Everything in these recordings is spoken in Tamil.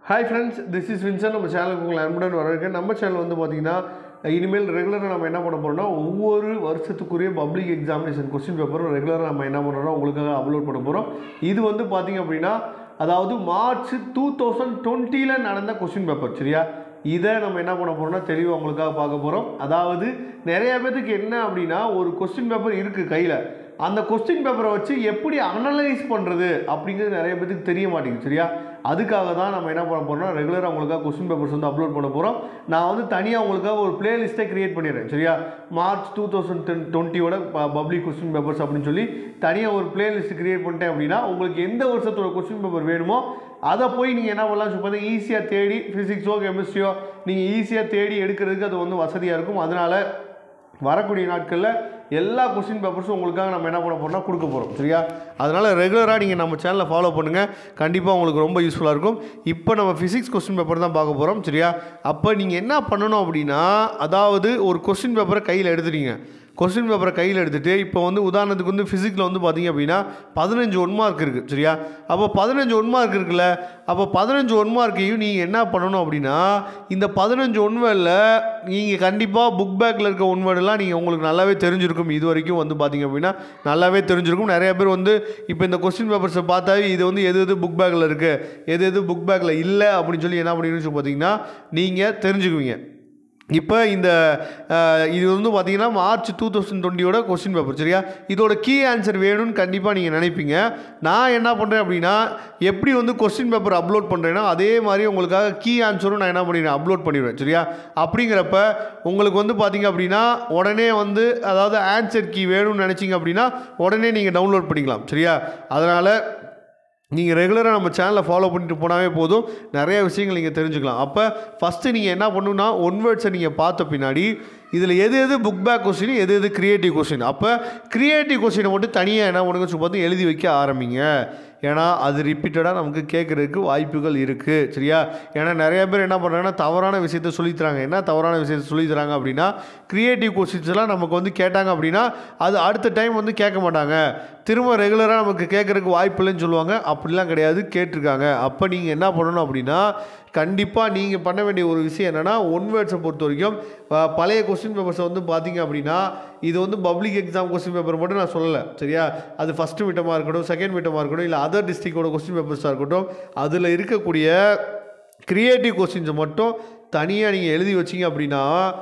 ஹாய் ஃப்ரெண்ட்ஸ், திஸ் இஸ் வின்சன். நம்ம சேனலுக்கு உங்களை அன்புடன் வரவேற்கிறேன். நம்ம சேனல் வந்து பார்த்தீங்கன்னா இனிமேல் ரெகுலராக நம்ம என்ன பண்ண போகிறோம்னா ஒவ்வொரு வருஷத்துக்குரிய பப்ளிக் எக்ஸாமினேஷன் கொஸ்டின் பேப்பரும் ரெகுலராக நம்ம என்ன பண்ணுறோம் உங்களுக்காக அப்லோட் பண்ண போகிறோம். இது வந்து பார்த்திங்க அப்படின்னா அதாவது மார்ச் 2020 நடந்த கொஸ்டின் பேப்பர், சரியா? இதை நம்ம என்ன பண்ண போகிறோம்னா தெளிவாக உங்களுக்காக பார்க்க போகிறோம். அதாவது நிறைய பேருக்கு என்ன அப்படின்னா ஒரு கொஸ்டின் பேப்பர் இருக்குது கையில், அந்த கொஸ்டின் பேப்பரை வச்சு எப்படி அனலைஸ் பண்ணுறது அப்படிங்கிறது நிறைய பேருக்கு தெரிய மாட்டேங்குது, சரியா? அதுக்காக தான் நம்ம என்ன பண்ண போகிறோம்னா ரெகுலராக உங்களுக்காக கொஸ்டின் பேப்பர்ஸ் வந்து அப்லோட் பண்ண போகிறோம். நான் வந்து தனியாக உங்களுக்காக ஒரு பிளேலிஸ்ட்டை க்ரியேட் பண்ணிடுறேன், சரியா? மார்ச் 2020 பப்ளிக் கொஸ்டின் பேப்பர்ஸ் அப்படின்னு சொல்லி தனியாக ஒரு பிளேலிஸ்ட் க்ரியேட் பண்ணிட்டேன் அப்படின்னா உங்களுக்கு எந்த வருஷத்தோட கொஸ்டின் பேப்பர் வேணுமோ அதை போய் நீங்கள் என்ன பண்ணலாம் சொல்லி பார்த்தீங்கன்னா ஈஸியாக தேடி ஃபிசிக்ஸோ கெமிஸ்ட்ரியோ நீங்கள் ஈஸியாக தேடி எடுக்கிறதுக்கு அது வந்து வசதியாக இருக்கும். அதனால் வரக்கூடிய நாட்களில் எல்லா கொஸ்டின் பேப்பர்ஸும் உங்களுக்காக நம்ம என்ன பண்ண போகிறோம்னா கொடுக்க போகிறோம், சரியா? அதனால் ரெகுலராக நீங்கள் நம்ம சேனலை ஃபாலோ பண்ணுங்கள், கண்டிப்பாக உங்களுக்கு ரொம்ப யூஸ்ஃபுல்லாக இருக்கும். இப்போ நம்ம ஃபிசிக்ஸ் கொஸ்டின் பேப்பர் தான் பார்க்க போகிறோம், சரியா? அப்போ நீங்கள் என்ன பண்ணணும் அப்படின்னா அதாவது ஒரு கொஸ்டின் பேப்பரை கையில் எடுத்துட்டீங்க. கொஸ்டின் பேப்பரை கையில் எடுத்துகிட்டு இப்போ வந்து உதாரணத்துக்கு வந்து ஃபிசிக்ஸில் வந்து பார்த்திங்க அப்படின்னா 15 1 மார்க் இருக்குது, சரியா? அப்போ 15 1 மார்க் இருக்குல்ல, அப்போ 15 1 மார்க்கையும் நீங்கள் என்ன பண்ணணும் அப்படின்னா இந்த 15 1 வேர்டில் நீங்கள் கண்டிப்பாக புக் பேக்கில் இருக்க 1 வேர்டெல்லாம் நீங்கள் உங்களுக்கு நல்லாவே தெரிஞ்சிருக்கும். இது வரைக்கும் வந்து பார்த்திங்க அப்படின்னா நல்லாவே தெரிஞ்சிருக்கும். நிறைய பேர் வந்து இப்போ இந்த கொஸ்டின் பேப்பர்ஸை பார்த்தாவே இது வந்து எது எது புக் பேக்கில் இருக்குது, எது எது புக் பேக்கில் இல்லை அப்படின்னு சொல்லி என்ன பண்ணிக்கணும்னு சொல்லி பார்த்தீங்கன்னா நீங்கள் தெரிஞ்சுக்குவீங்க. இப்போ இந்த இது வந்து பார்த்தீங்கன்னா மார்ச் 2020 கொஸ்டின் பேப்பர், சரியா? இதோட கீ ஆன்சர் வேணும்னு கண்டிப்பாக நீங்கள் நினைப்பீங்க. நான் என்ன பண்ணுறேன் அப்படின்னா எப்படி வந்து கொஸ்டின் பேப்பர் அப்லோட் பண்ணுறேன்னா அதே மாதிரி உங்களுக்காக கீ ஆன்சரும் நான் என்ன பண்ணிடுவேன் அப்லோட் பண்ணிடுவேன், சரியா? அப்படிங்கிறப்ப உங்களுக்கு வந்து பார்த்தீங்க அப்படின்னா உடனே வந்து அதாவது ஆன்சர் கீ வேணும்னு நினச்சிங்க அப்படின்னா உடனே நீங்கள் டவுன்லோட் பண்ணிக்கலாம், சரியா? அதனால் நீங்கள் ரெகுலராக நம்ம சேனலை ஃபாலோ பண்ணிட்டு போனாவே போதும், நிறைய விஷயங்கள் நீங்கள் தெரிஞ்சுக்கலாம். அப்போ ஃபஸ்ட்டு நீங்கள் என்ன பண்ணணுன்னா ஒன் வேர்ட்ஸை நீங்கள் பார்த்த பின்னாடி இதில் எது எது புக் பேக் கொஸ்டின், எது எது க்ரியேட்டிவ் கொஸ்டின், அப்போ க்ரியேட்டிவ் கொஸ்டினை மட்டும் தனியாக என்ன பண்ணுங்க சொல்லி பார்த்து எழுதி வைக்க ஆரம்பிங்க. ஏன்னா அது ரிப்பீட்டடாக நமக்கு கேட்குறதுக்கு வாய்ப்புகள் இருக்குது, சரியா? ஏன்னா நிறைய பேர் என்ன பண்ணுறாங்கன்னா தவறான விஷயத்த சொல்லித்தராங்க. என்ன தவறான விஷயத்த சொல்லித்தராங்க அப்படின்னா க்ரியேட்டிவ் கொஸ்டின்ஸ்லாம் நமக்கு வந்து கேட்டாங்க அப்படின்னா அது அடுத்த டைம் வந்து கேட்க மாட்டாங்க, திரும்ப ரெகுலராக நமக்கு கேட்குறதுக்கு வாய்ப்பு இல்லைன்னு சொல்லுவாங்க. அப்படிலாம் கிடையாது, கேட்டிருக்காங்க. அப்போ நீங்கள் என்ன பண்ணணும் அப்படின்னா கண்டிப்பாக நீங்கள் பண்ண வேண்டிய ஒரு விஷயம் என்னென்னா ஒன் வேர்ட்ஸை பொறுத்த வரைக்கும் பழைய கொஸ்டின் பேப்பர்ஸை வந்து பார்த்தீங்க அப்படின்னா இது வந்து பப்ளிக் எக்ஸாம் கொஸ்டின் பேப்பர் மட்டும் நான் சொல்லலை, சரியா? அது ஃபஸ்ட்டு மிட்டமாக இருக்கட்டும், செகண்ட் மிட்டமாக இருக்கட்டும், இல்லை அதர் டிஸ்ட்ரிக்டோட கொஸ்டின் பேப்பர்ஸாக இருக்கட்டும், அதில் இருக்கக்கூடிய க்ரியேட்டிவ் கொஸ்டின்ஸை மட்டும் தனியாக நீங்கள் எழுதி வச்சிங்க அப்படின்னா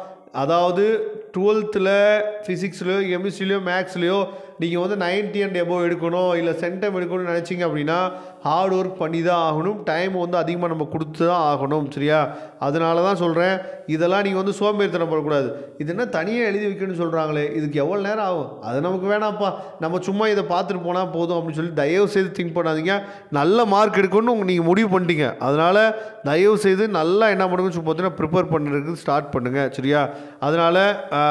அதாவது 12th ஃபிசிக்ஸ்லையோ கெமிஸ்ட்ரிலையோ மேக்ஸ்லையோ நீங்கள் வந்து 90 and above எடுக்கணும் இல்லை சென்டம் எடுக்கணும்னு நினச்சிங்க அப்படின்னா ஹார்ட் ஒர்க் பண்ணி தான் ஆகணும், டைம் வந்து அதிகமாக நம்ம கொடுத்து தான் ஆகணும், சரியா? அதனால தான் சொல்கிறேன், இதெல்லாம் நீங்கள் வந்து சோம்பேறித்தனம் படக்கூடாது. இது என்ன தனியாக எழுதி வைக்கணும்னு சொல்கிறாங்களே, இதுக்கு எவ்வளோ நேரம் ஆகும், அது நமக்கு வேணாம்ப்பா, நம்ம சும்மா இதை பார்த்துட்டு போனால் போதும் அப்படின்னு சொல்லி தயவு செய்து திங்க் பண்ணாதீங்க. நல்ல மார்க் எடுக்கணும்னு நீங்கள் முடிவு பண்ணிட்டீங்க, அதனால் தயவு செய்து நல்லா என்ன பண்ணுங்கன்னு சொல்லி பார்த்தீங்கன்னா ப்ரிப்பேர் பண்ணுறதுக்கு ஸ்டார்ட் பண்ணுங்கள், சரியா? அதனால்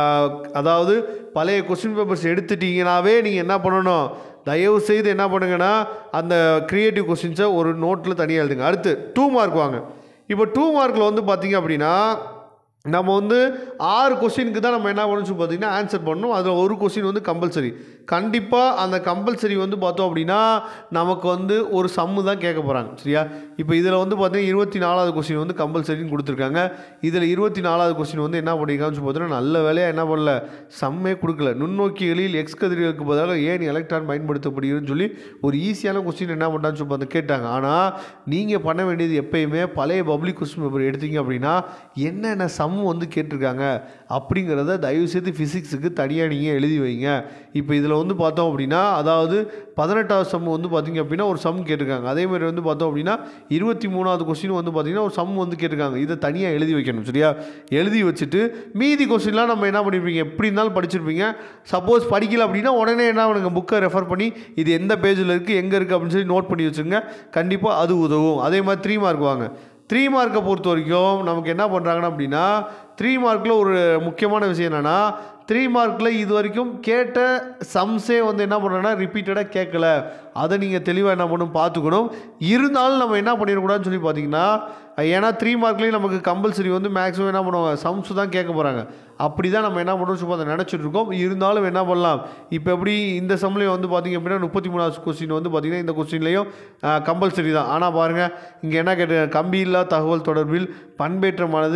அதாவது பழைய கொஸ்டின் பேப்பர்ஸ் எடுத்துட்டிங்கனாவே நீங்கள் என்ன பண்ணணும், தயவு செய்து என்ன பண்ணுங்கன்னா அந்த க்ரியேட்டிவ் கொஸ்டின்ஸை ஒரு நோட்டில் தனியாக எழுதுங்க. அடுத்து 2 மார்க் வாங்க. இப்போ 2 மார்க்கில் வந்து பார்த்தீங்க அப்படின்னா நம்ம வந்து 6 கொஸ்டினுக்கு தான் நம்ம என்ன பண்ணணும் பார்த்தீங்கன்னா ஆன்சர் பண்ணணும். அதில் ஒரு கொஸ்டின் வந்து கம்பல்சரி. கண்டிப்பாக அந்த கம்பல்சரி வந்து பார்த்தோம் அப்படின்னா நமக்கு வந்து ஒரு சம்மு தான் கேட்க போகிறாங்க, சரியா? இப்போ இதில் வந்து பார்த்தீங்கன்னா 24வது கொஸ்டின் வந்து கம்பல்சரின்னு கொடுத்துருக்காங்க. இதில் 24வது கொஸ்டின் வந்து என்ன பண்ணியிருக்காங்கன்னு பார்த்தீங்கன்னா நல்ல வேலையாக என்ன பண்ணல, சம்மே கொடுக்கல. நுண்ணோக்கிகளில் எக்ஸ் கதிர்களுக்கு பதிலாக ஏன் எலக்ட்ரான் பயன்படுத்தப்படுகிறதுன்னு சொல்லி ஒரு ஈஸியான கொஸ்டின் என்ன பண்ணான்னு சொல்லி பார்த்து கேட்டாங்க. ஆனால் நீங்கள் பண்ண வேண்டியது எப்பயுமே பழைய பப்ளிக் கொஸ்டின் பேப்பர் எடுத்தீங்க அப்படின்னா என்னென்ன சம் வந்து கேட்டிருக்காங்க அப்படிங்கிறத தயவுசெய்து ஃபிசிக்ஸுக்கு தனியாக நீங்கள் எழுதி வைங்க. இப்போ இதில் வந்து பார்த்தோம் அப்படின்னா அதாவது 18வது சம் வந்து பார்த்திங்க அப்படின்னா ஒரு சம் கேட்டிருக்காங்க. அதேமாதிரி வந்து பார்த்தோம் அப்படின்னா 23வது கொஸ்டின் வந்து பார்த்திங்கன்னா ஒரு சம் வந்து கேட்டிருக்காங்க. இதை தனியாக எழுதி வைக்கணும், சரியா? எழுதி வச்சுட்டு மீதி கொஸ்டின்லாம் நம்ம என்ன பண்ணியிருப்பீங்க, எப்படி இருந்தாலும் படிச்சிருப்பீங்க. சப்போஸ் படிக்கல அப்படின்னா உடனே என்ன பண்ணுங்க, புக்கை ரெஃபர் பண்ணி இது எந்த பேஜில் இருக்குது எங்கே இருக்குது அப்படின்னு சொல்லி நோட் பண்ணி வச்சுருங்க. கண்டிப்பாக அது உதவும். அதே மாதிரி 3 மார்க் வாங்க. 3 மார்க்கை பொறுத்த வரைக்கும் நமக்கு என்ன பண்ணுறாங்கன்னா அப்படின்னா 3 மார்க்கில் ஒரு முக்கியமான விஷயம் என்னென்னா 3 மார்க்கில் இது வரைக்கும் கேட்ட சம்ஸே வந்து என்ன பண்ணுறோன்னா ரிப்பீட்டடாக கேட்கல. அதை நீங்கள் தெளிவாக என்ன பண்ணணும் பார்த்துக்கணும். இருந்தாலும் நம்ம என்ன பண்ணிடக்கூடாதுன்னு சொல்லி பார்த்தீங்கன்னா ஏன்னா 3 மார்க்லேயும் நமக்கு கம்பல்சரி வந்து மேக்ஸிமம் என்ன பண்ணுவாங்க, சம்ஸ் தான் கேட்க போகிறாங்க. அப்படி தான் நம்ம என்ன பண்ணுறோம், சும்மா அதை நினச்சிட்டு இருக்கோம். இருந்தாலும் என்ன பண்ணலாம், இப்போ எப்படி இந்த சம்லேயும் வந்து பார்த்திங்க அப்படின்னா 33வது கொஸ்டின் வந்து பார்த்திங்கன்னா இந்த கொஸ்டின்லேயும் கம்பல்சரி தான். ஆனால் பாருங்கள் இங்கே என்ன கேட்டிருக்காங்க, கம்பியில்லா தகவல் தொடர்பில் பண்பேற்றமானது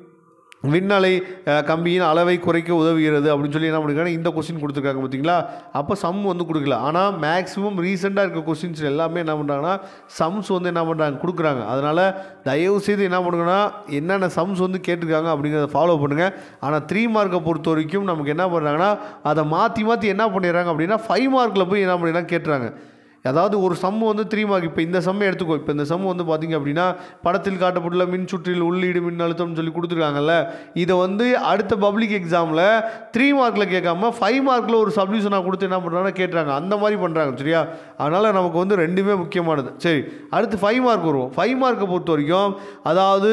விண்ணலை கம்பியின் அளவை குறைக்க உதவுகிறது அப்படின்னு சொல்லி என்ன பண்ணிருக்காங்க, இந்த கொஸ்டின் கொடுத்துருக்காங்க பார்த்தீங்களா. அப்போ சம் வந்து கொடுக்கல. ஆனால் மேக்ஸிமம் ரீசெண்டாக இருக்க கொஸ்டின்ஸ் எல்லாமே என்ன பண்ணுறாங்கன்னா சம்ஸ் வந்து என்ன பண்ணுறாங்க, கொடுக்குறாங்க. அதனால் தயவுசெய்து என்ன பண்ணுங்கன்னா என்னென்ன சம்ஸ் வந்து கேட்டிருக்காங்க அப்படிங்கிறத ஃபாலோ பண்ணுங்கள். ஆனால் 3 மார்க்கை பொறுத்த வரைக்கும் நமக்கு என்ன பண்ணுறாங்கன்னா அதை மாற்றி என்ன பண்ணிடுறாங்க அப்படின்னா 5 மார்க்கில் போய் என்ன பண்ணிடுறாங்க கேட்டுறாங்க. அதாவது ஒரு சம் வந்து 3 மார்க், இப்போ இந்த சம்மை எடுத்துக்கோ. இப்போ இந்த சம் வந்து பார்த்திங்க அப்படின்னா படத்தில் காட்டப்பட்டுள்ள மின் சுற்றில் உள்ளீடு மின்னழுத்தம்னு சொல்லி கொடுத்துருக்காங்கல்ல, இதை வந்து அடுத்த பப்ளிக் எக்ஸாமில் 3 மார்க்கில் கேட்காம 5 மார்க்கில் ஒரு சப்டிவிஷனாக கொடுத்து என்ன பண்ணுறாங்கன்னா கேட்டுறாங்க. அந்த மாதிரி பண்ணுறாங்க சரியா. அதனால் நமக்கு வந்து ரெண்டுமே முக்கியமானது. சரி, அடுத்து 5 மார்க் வருவோம். 5 மார்க்கை பொறுத்த வரைக்கும் அதாவது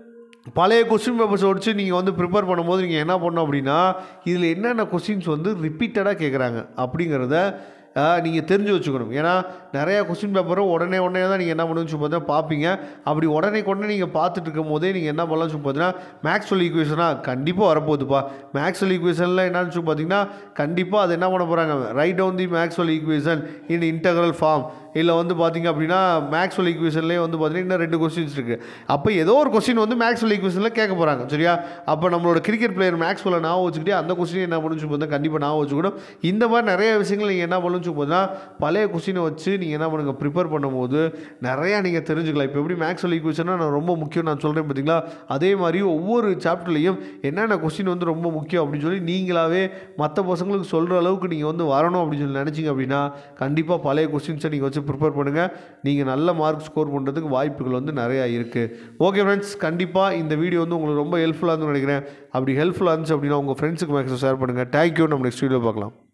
பழைய கொஸ்டின் பேப்பர்ஸை வச்சு நீங்கள் வந்து ப்ரிப்பேர் பண்ணும்போது நீங்கள் என்ன பண்ணணும் அப்படின்னா இதில் என்னென்ன கொஸ்டின்ஸ் வந்து ரிப்பீட்டடாக கேட்குறாங்க அப்படிங்கிறத நீங்கள் தெரிஞ்சு வச்சுக்கணும். ஏன்னா நிறையா கொஸ்டின் பேப்பரும் உடனே தான் நீங்கள் என்ன பண்ணுன்னு சொல்லி பார்த்தீங்கன்னா பார்ப்பீங்க. அப்படி உடனே நீங்கள் பார்த்துட்டு இருக்கும் போதே நீங்கள் என்ன பண்ணலாம் சொல்லி பார்த்தீங்கன்னா மேக்ஸ்வெல் ஈக்குவேஷனாக கண்டிப்பாக வரப்போகுதுப்பா. மேக்ஸ்வெல் ஈக்குவேஷனில் என்னன்னு சொல்லி பார்த்தீங்கன்னா கண்டிப்பாக அது என்ன பண்ண போகிறாங்க, write down the Maxwell equation in integral form. இல்லை வந்து பார்த்திங்க அப்படின்னா மேக்ஸ்வெல் ஈக்குவேஷன்லேயே வந்து பார்த்திங்கன்னா இன்னும் 2 கொஸ்டின்ஸ் இருக்குது. அப்போ ஏதோ ஒரு கொஸ்டின் வந்து மேக்ஸ்வெல் ஈக்குவேஷனில் கேட்க போகிறாங்க சரியா. அப்போ நம்மளோட கிரிக்கெட் பிளேயர் மேக்ஸ்வெல்லை ஞாபகம் வச்சுக்கிட்டே அந்த கொஸ்டின் என்ன பண்ணுன்னு சொல்லி பார்த்தா கண்டிப்பாக ஞாபகம் வச்சுக்கணும். இந்த மாதிரி நிறைய விஷயங்கள் நீங்கள் என்ன பண்ணணும்னு சொல்லி பார்த்தீங்கன்னா பழைய கொஸ்டினை வச்சு நீங்கள் என்ன பண்ணுங்கள், ப்ரிப்பேர் பண்ணும்போது நிறையா நீங்கள் தெரிஞ்சுக்கலாம். இப்போ எப்படி மேக்ஸ்வெல் ஈக்குவேஷனாக நான் ரொம்ப முக்கியம் நான் சொல்கிறேன் பார்த்தீங்களா, அதே மாதிரி ஒவ்வொரு சாப்டர்லையும் என்னென்ன கொஸ்டின் வந்து ரொம்ப முக்கியம் அப்படின்னு சொல்லி நீங்களாவே மற்ற பசங்களுக்கு சொல்கிற அளவுக்கு நீங்கள் வந்து வரணும் அப்படின்னு சொல்லி நினச்சிங்க அப்படின்னா கண்டிப்பாக பழைய கொஸ்டின்ஸை நீங்கள் வச்சு ப்ரிப்பேர் பண்ணுங்கள். நீங்கள் நல்ல மார்க் ஸ்கோர் பண்ணுறதுக்கு வாய்ப்புகள் வந்து நிறையா இருக்குது. ஓகே ஃப்ரெண்ட்ஸ், கண்டிப்பாக இந்த வீடியோ வந்து உங்களுக்கு ரொம்ப ஹெல்ப்ஃபுல்லாக இருந்துன்னு நினைக்கிறேன். அப்படி ஹெல்ப்ஃபுல்லாக இருந்துச்சு அப்படின்னா உங்கள் ஃப்ரெண்ட்ஸுக்கு மேக்ஸிமம் ஷேர் பண்ணுங்கள். தேங்க்யூ. நம்ம நெக்ஸ்ட் வீடியோ பார்க்கலாம்.